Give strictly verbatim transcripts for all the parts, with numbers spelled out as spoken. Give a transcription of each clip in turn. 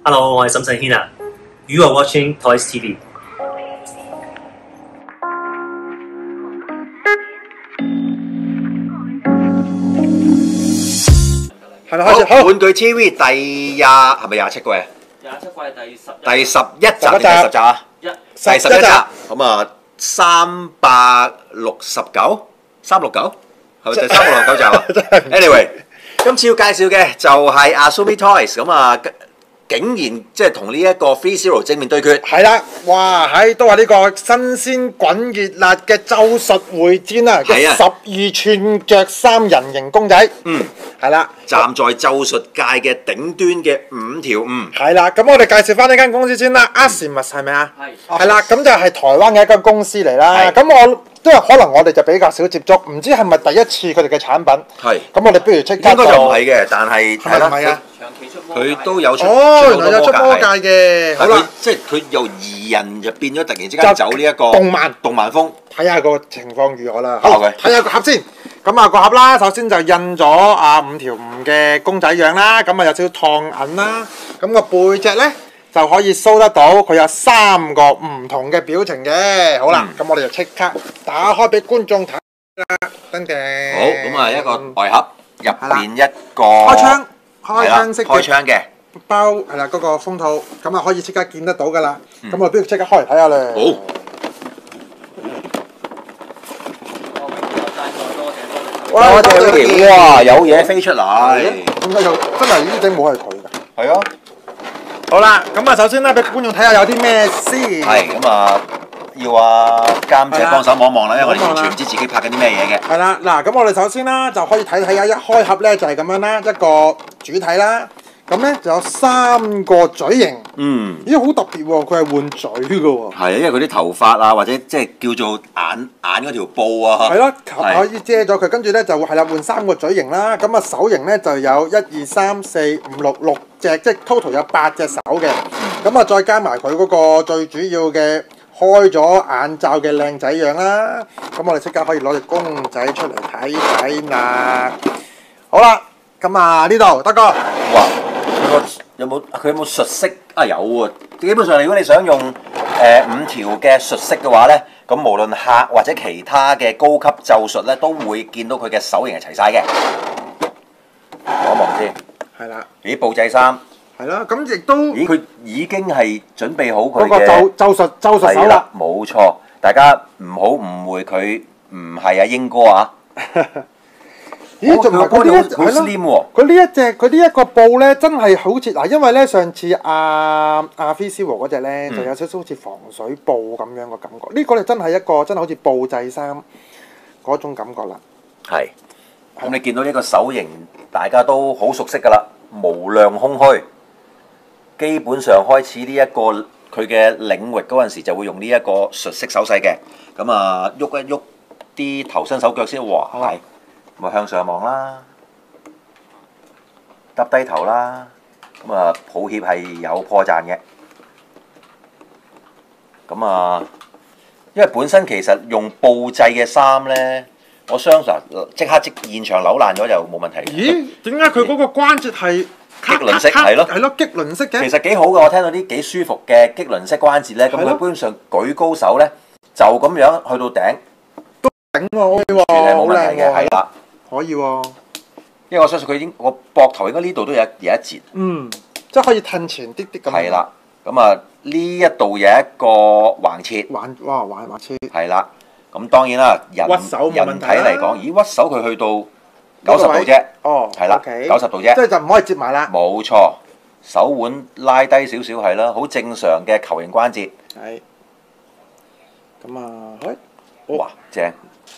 Hello，我係沈世軒啊。You are watching Toys T V。 係咪開始？好， 玩具 T V 第廿係咪廿七季啊？ 廿七季第十第十一集定第十集啊？ 一第十一集，咁啊三百六十九，三六九係咪第三百六十九集啊 ？Anyway， 今次要介紹嘅就係 Azumi Toys， 咁啊竟然即係同呢一個 Free Zero 正面對決。 係啦，哇！喺都係呢個新鮮滾熱辣嘅咒術迴戰啊！ 係啊十二寸着衫人形公仔。 嗯， 係啦。 站在咒術界嘅頂端嘅五條悟。 係啦，咁我哋介紹翻呢間公司先啦 ，Azimuth 係咪啊？ 係。 係啦，咁就係台灣嘅一間公司嚟啦。 係咁我因為可能我哋就比較少接觸，唔知係咪第一次佢哋嘅產品。 係。 咁我哋不如即刻應該就唔係嘅，但係係咪唔係啊？ 長期出魔戒佢都有出哦，原來有出魔出好多界戒嘅。好係佢啦， 即係佢由擬人就變咗，突然之間走呢一個動漫動漫風。 睇下個情況如何啦。 好好， 嘅睇下個盒先。咁啊個盒啦，首先就印咗啊五條悟嘅公仔樣啦，咁啊有少少燙銀啦。咁個背脊咧就可以 show 得到，佢有三個唔同嘅表情嘅。好啦，咁、我哋就即刻打開俾觀眾睇啦。噔噔。 好，咁啊一個外盒入邊一個開槍，開係啦槍式嘅開槍嘅。 包係啦，嗰、個封套，咁啊可以即刻見得到噶啦。咁、我哋不如即刻開嚟睇下咧。 好。多謝 Willie，哇！有嘢飛出嚟。 點解有真係呢頂帽係佢㗎？ 係啊。 好啦，咁啊首先咧俾觀眾睇下有啲咩先。 係咁啊，要啊監製幫手望一望啦，因為我哋望一望啦完全唔知自己拍緊啲咩嘢嘅。 係啦，嗱，咁我哋首先啦就可以睇睇下，一開盒咧就係咁樣啦，一個主體啦，咁咧就有三個嘴型。 嗯。 咦，好特別喎！佢係換嘴嘅喎。 係啊，因為佢啲頭髮啊，或者即係叫做眼眼嗰條布啊。 係咯， 係可以遮咗佢，跟住咧就係啦，換三個嘴型啦。咁啊手型咧就有一二三四五六六隻，即係 total 有八隻手嘅。咁啊再加埋佢嗰個最主要嘅開咗眼罩嘅靚仔樣啦。咁我哋即刻可以攞隻公仔出嚟睇睇啦。好啦，咁啊呢度德哥。 哇！佢個有冇佢有冇術式啊？有喎。基本上如果你想用誒、呃、五條嘅術式嘅話咧，咁無論客或者其他嘅高級咒術咧，都會見到佢嘅手型係齊晒嘅。望一望先。 係啦。 咦，布仔衫。 係啦，咁亦都咦，佢已經係準備好佢嗰個嘅咒咒術咒術手啦係啦。，冇錯。大家唔好誤會佢唔係阿英哥啊。 咦，仲唔係佢呢一好 slim 喎。 佢呢一隻佢呢一個布咧，真係好似嗱，因為咧上次阿阿 Free Zero 嗰隻咧，就有少少好似防水布咁樣嘅感覺。呢個咧真係一個真係好似布製衫嗰種感覺啦。 係。咁你見到呢個手型，大家都好熟悉㗎啦，無量空虛。基本上開始呢一個佢嘅領域嗰陣時，就會用呢一個術式手勢嘅。咁啊，喐一喐啲頭身手腳先，哇！係，咪向上望啦，耷低頭啦。咁啊，抱歉係有破綻嘅。咁啊，因為本身其實用布製嘅衫咧，我相信即刻即現場扭爛咗就冇問題。 咦？點解佢嗰個關節係棘輪式係咯， 係咯，棘輪式嘅。 其實幾好嘅，我聽到啲幾舒服嘅棘輪式關節咧，咁佢基本上舉高手咧，就咁樣去到頂， 頂喎，OK 喎， 係好靚冇問題嘅，係喎， 啦。 可以喎。 因為我相信佢已經，我膊頭應該呢度都有有一截。 嗯，即係可以褪前啲啲咁。 係啦，咁啊呢一度有一個橫切。 玩哇玩玩車。 係啦，咁當然啦，人屈手冇問人體題啦嚟講，咦屈手佢去到九十度啫。 哦。 係啦，九十度啫。 即係就唔可以接埋啦。 冇錯，手腕拉低少少係啦，好正常嘅球形關節。 係。咁啊，開。 哇，正！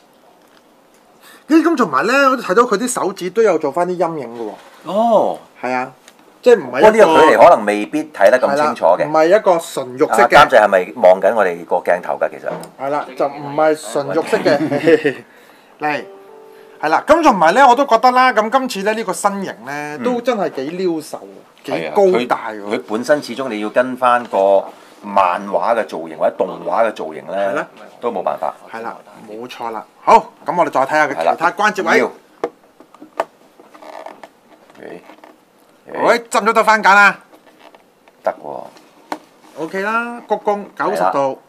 咦，咁同埋咧，我睇到佢啲手指都有做翻啲陰影嘅喎。 哦。 係啊，即係唔係不過呢個距離可能未必睇得咁清楚嘅。 唔係一個純肉色啊， 嘅。 監製係咪望緊我哋個鏡頭㗎？其實係啦，就唔係純肉色嘅。嚟，係啦，咁同埋咧，我都覺得啦，咁今次咧呢個身形咧，都真係幾撩手，幾高大喎。 佢本身始終你要跟翻個漫畫嘅造型或者動畫嘅造型咧，都冇辦法。 係啦，冇錯啦。好，咁我哋再睇下佢其他關節位。喂，執唔執得番梘啊？ 得喎。 OK 啦，鞠躬九十係啦度。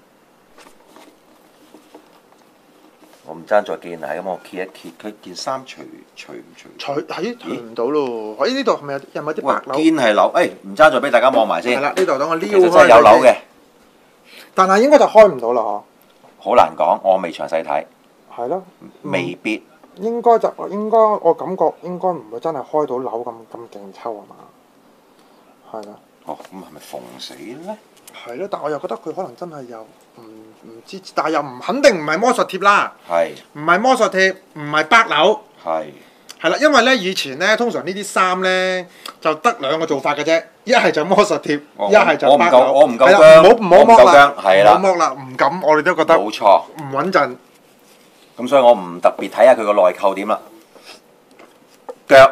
我唔爭再見係咁，我揭一揭佢件衫除除唔除？ 除係除唔到咯。喺呢度係咪有有冇啲喂， 白紐？ 堅係紐，誒唔爭再俾大家望埋先。 係啦，呢度等我撩其實真開係有紐嘅佢先，，但係應該就開唔到啦嗬。 好難講，我未詳細睇， 係咯， 未必。 應該就應該我感覺應該唔會真係開到紐咁咁勁抽啊嘛。係啦， 哦，咁係咪縫死咧？ 係咯，但我又覺得佢可能真係又唔唔知，但係又唔肯定唔係魔術貼啦， 係唔係魔術貼，唔係白紐。 係。 係啦，因為咧以前咧通常呢啲衫咧就得兩個做法嘅啫，一係就魔術貼， 我一係就我唔夠白紐。 我唔夠係啦薑唔好唔好我唔夠剝啦， 薑係啦唔好剝啦，唔敢，我哋都覺得唔冇錯。 穩陣。 咁所以我唔特別睇下佢個內扣點啦。腳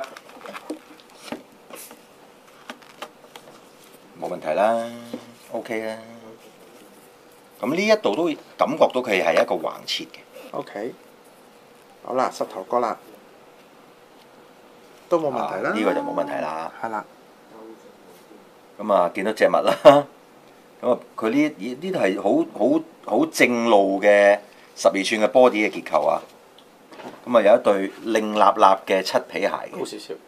冇問題啦 ，OK 啦。咁呢一度都感覺到佢係一個橫切嘅。 OK，好啦，膝頭哥啦，都冇問題啦。 啊呢個就冇問題啦。 係啦， 咁啊，見到隻襪啦。咁啊，佢呢呢呢度係好好好正路嘅十二寸嘅 body 嘅結構啊。咁啊，有一對令立立嘅漆皮鞋嘅。 高少少。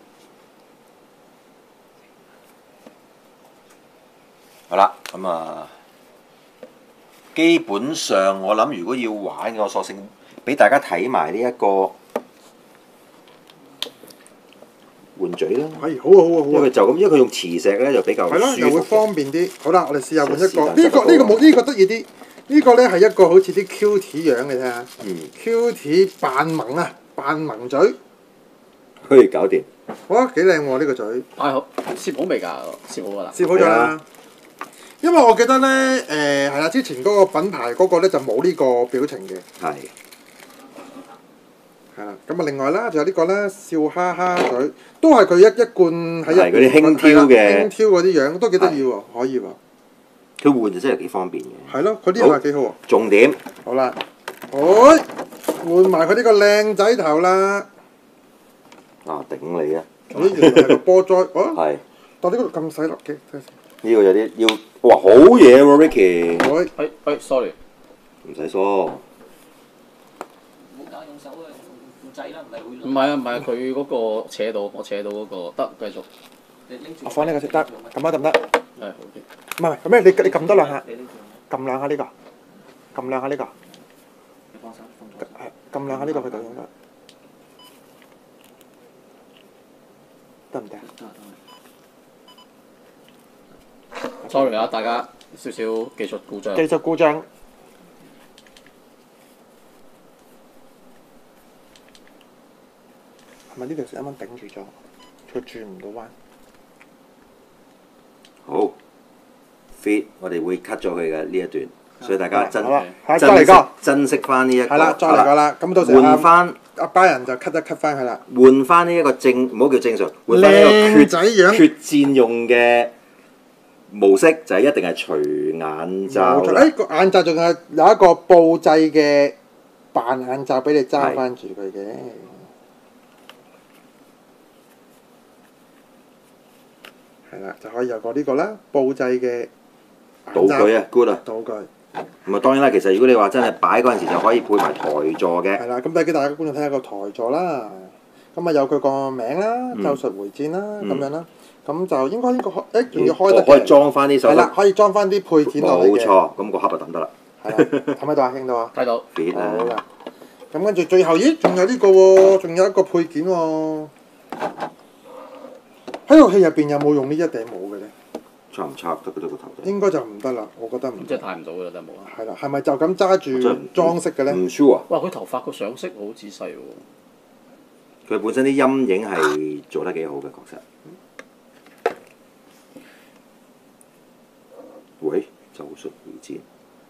好啦，咁啊，基本上我諗，如果要玩嘅，我索性俾大家睇埋呢一個換嘴啦。 係好啊好啊好啊因為。就咁，因為佢用磁石咧就比較係咯，又會舒服嘅。 方便啲。好啦，我哋試下換一個。 時間呢個差唔多呢個冇呢個得意啲。呢個咧係一個好似啲 Q T 樣嘅睇下。 嗯， Q T 扮萌啊，扮萌嘴。 可以搞掂。 哇，幾靚喎呢個嘴。 啊好，攝好未㗎？攝好㗎啦。 攝好咗啦係啊。 因為我記得咧，誒係啦，之前嗰個品牌嗰個咧就冇呢個表情嘅。 係。 係啦，咁啊另外啦，仲有呢個啦，笑哈哈嘴，都係佢一一貫喺係嗰啲輕佻嘅係啦輕佻嗰啲樣，都幾得意喎，可以喎。 佢換就真係幾方便嘅。 係咯，佢呢個係幾好喎。 重點好啦，哎，換埋佢呢個靚仔頭啦。 啊，頂你啊！ 咦，原來係個波災，哦， 係但呢個咁細粒嘅，睇下先。 呢個有啲要，哇好嘢喎 Ricky， 哎， 哎哎，sorry。 唔使梳。 唔好打用手啊，用掣啦，唔係會。唔係啊，唔係啊，佢嗰個扯到，我扯到嗰個，得繼續。你拎住。 我放呢個先得，撳下得唔得？ 係好嘅。 唔係，咁咩？你你撳多兩下， 你拎住。 撳兩下呢個，撳兩下呢個， 你放手，放左手。 係撳兩下呢個佢就應該得唔得啊？ 得得。sorry 啊，大家少少技術故障。 技術故障。係咪呢條線啱啱頂住咗？佢轉唔到彎。 好 fit，我哋會 cut 咗佢嘅呢一段，所以大家珍好啦，係珍惜再嚟個。 珍惜翻呢一個。 係啦，再嚟個啦。咁到時換翻阿巴人就 cut 一 cut 翻佢啦。 換翻呢一個正，唔好叫正常，換翻呢個靚決仔樣決戰用嘅模式，就係一定係除眼罩啦。 冇錯，誒個眼罩仲有有一個布製嘅扮眼罩俾你揸翻住佢嘅。係啦，就可以有個呢個啦，布製嘅道具啊，good 啊！ 道具咁啊，當然啦，其實如果你話真係擺嗰陣時，就可以配埋台座嘅。 係啦，咁俾大家觀眾睇下個台座啦。咁啊有佢個名啦， 嗯咒術迴戰啦，咁嗯樣啦。咁就應該應該開，誒仲要開得哦可以嘅。 裝翻啲手係啦， 飾。 可以裝翻啲配件落嚟嘅。 冇錯，咁個盒就抌得啦。 係啦，睇唔睇到啊？聽到啊？ 睇到。 fit 好啊！ 啦，咁跟住最後，咦？仲有呢個喎，仲有一個配件喎。喺套戲入邊有冇用呢一頂帽嘅咧？ 插唔插得嗰度個頭仔？ 應該就唔得啦，我覺得唔即係得。 睇唔到㗎啦，真係冇啊！ 係啦，係咪就咁揸真係住唔裝飾嘅咧？ 唔 sure 啊！ 哇！佢頭髮個上色好仔細喎。 佢本身啲陰影係做得幾好嘅，確實。喂，咒術迴戰，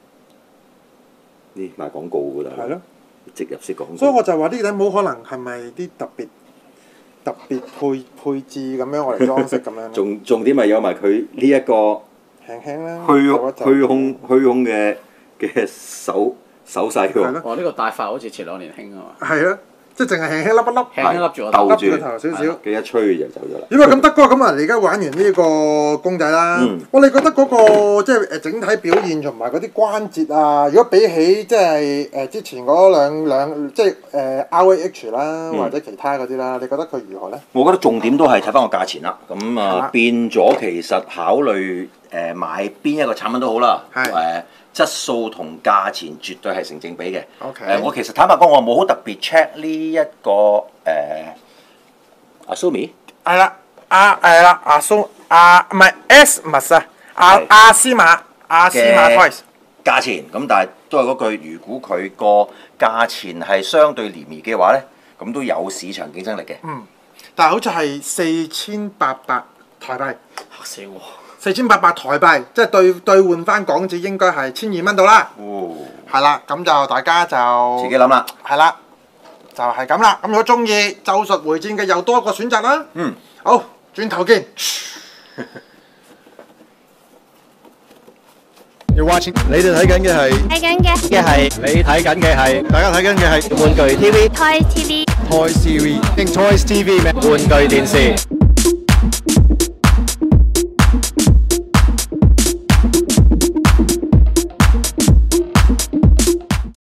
呢賣廣告㗎啦。 係咯。 植入式廣告。 所以我就話呢頂帽可能係咪啲特別特別配配置咁樣，我嚟裝飾咁樣。 重重點咪有埋佢呢一個輕輕啦。 虛就一就虛空虛空嘅嘅手手勢喎。 係咯。 哇！呢個戴法好似前兩年興啊嘛。 係啊， 即係淨係輕輕笠一笠， 輕輕笠住個頭， 笠住個頭少少。 佢一吹就走咗啦。 如果咁德哥咁啊，你而家玩完呢個公仔啦，我你覺得嗰個即係誒整體表現同埋嗰啲關節啊，如果比起即係誒之前嗰兩兩即係誒 R A H 啦或者其他嗰啲啦，你覺得佢如何咧？ 我覺得重點都係睇翻個價錢啦。咁啊變咗其實考慮誒買邊一個產品都好啦。誒。質素同價錢絕對係成正比嘅。 OK。 誒，我其實坦白講，我冇好特別 check 呢一個誒阿 Sumi。 係啦，阿係啦，阿蘇阿唔係 Xmas 啊，阿阿斯瑪阿斯瑪 Toys 價錢咁，但係都係嗰句，如果佢個價錢係相對廉宜嘅話咧，咁都有市場競爭力嘅。 嗯，但係好似係四千八百台幣， 嚇死我！ 四千八百台幣，即係兌兌換翻港紙應該係千二蚊到啦。 哦， 係啦，咁就大家就自己諗啦。 係啦，就係咁啦。咁如果中意《咒術迴戰》嘅又多一個選擇啦。 嗯， 好，轉頭見。 You're watching， 你哋睇緊嘅係睇緊嘅嘅係你睇緊嘅係大家睇緊嘅係玩具 T V Toys T V Toys T V 定 Toys T V 咩？玩具電視。